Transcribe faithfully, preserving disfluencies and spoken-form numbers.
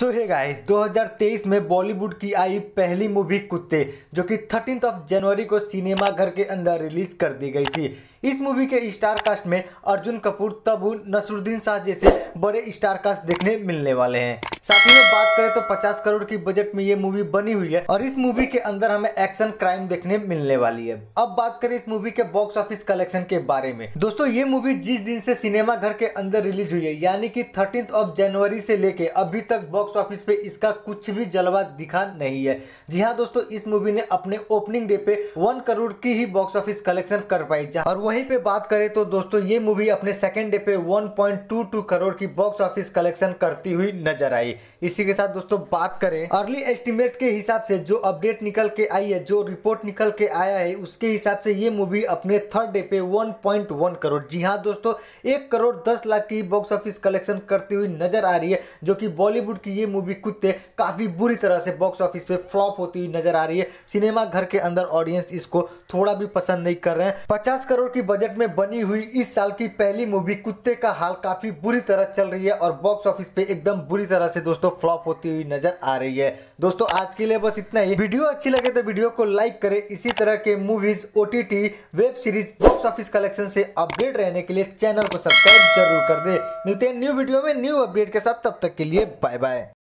सो hey guys, दो हज़ार तेईस में बॉलीवुड की आई पहली मूवी कुत्ते, जो कि थर्टीन्थ ऑफ जनवरी को सिनेमा घर के अंदर रिलीज कर दी गई थी। इस मूवी के स्टार कास्ट में अर्जुन कपूर, तब्बू, नसरुद्दीन शाह जैसे बड़े स्टार कास्ट देखने मिलने वाले हैं। साथ ही में बात करें तो पचास करोड़ की बजट में ये मूवी बनी हुई है और इस मूवी के अंदर हमें एक्शन क्राइम देखने मिलने वाली है। अब बात करें इस मूवी के बॉक्स ऑफिस कलेक्शन के बारे में। दोस्तों, ये मूवी जिस दिन से सिनेमा घर के अंदर रिलीज हुई है, यानी कि थर्टीन्थ ऑफ जनवरी से लेके अभी तक बॉक्स ऑफिस पे इसका कुछ भी जलवा दिखा नहीं है। जी हाँ दोस्तों, इस मूवी ने अपने ओपनिंग डे पे वन करोड़ की ही बॉक्स ऑफिस कलेक्शन कर पाई। और वहीं पे बात करें तो दोस्तों, ये मूवी अपने सेकेंड डे पे one point two two crore की बॉक्स ऑफिस कलेक्शन करती हुई नजर आई। इसी के साथ दोस्तों बात करें अर्ली एस्टिमेट के हिसाब से, जो अपडेट निकल के आई है, जो रिपोर्ट निकल के आया है, उसके हिसाब से ये मूवी अपने थर्ड डे पे वन पॉइंट वन करोड़, जी हाँ दोस्तों, एक करोड़ दस लाख की बॉक्स ऑफिस कलेक्शन करती हुई नजर आ रही है। जो कि बॉलीवुड की ये मूवी कुत्ते काफी बुरी तरह से बॉक्स ऑफिस पे फ्लॉप होती हुई नजर आ रही है। सिनेमा घर के अंदर ऑडियंस इसको थोड़ा भी पसंद नहीं कर रहे हैं। पचास करोड़ की बजट में बनी हुई इस साल की पहली मूवी कुत्ते का हाल काफी बुरी तरह चल रही है और बॉक्स ऑफिस पे एकदम बुरी तरह से दोस्तों फ्लॉप होती हुई नजर आ रही है। दोस्तों, आज के लिए बस इतना ही। वीडियो अच्छी लगे तो वीडियो को लाइक करें। इसी तरह के movies, OTT, web series, box office collection से अपडेट रहने के लिए चैनल को सब्सक्राइब जरूर कर दे। मिलते हैं न्यू वीडियो में न्यू अपडेट के साथ, तब तक के लिए बाय बाय।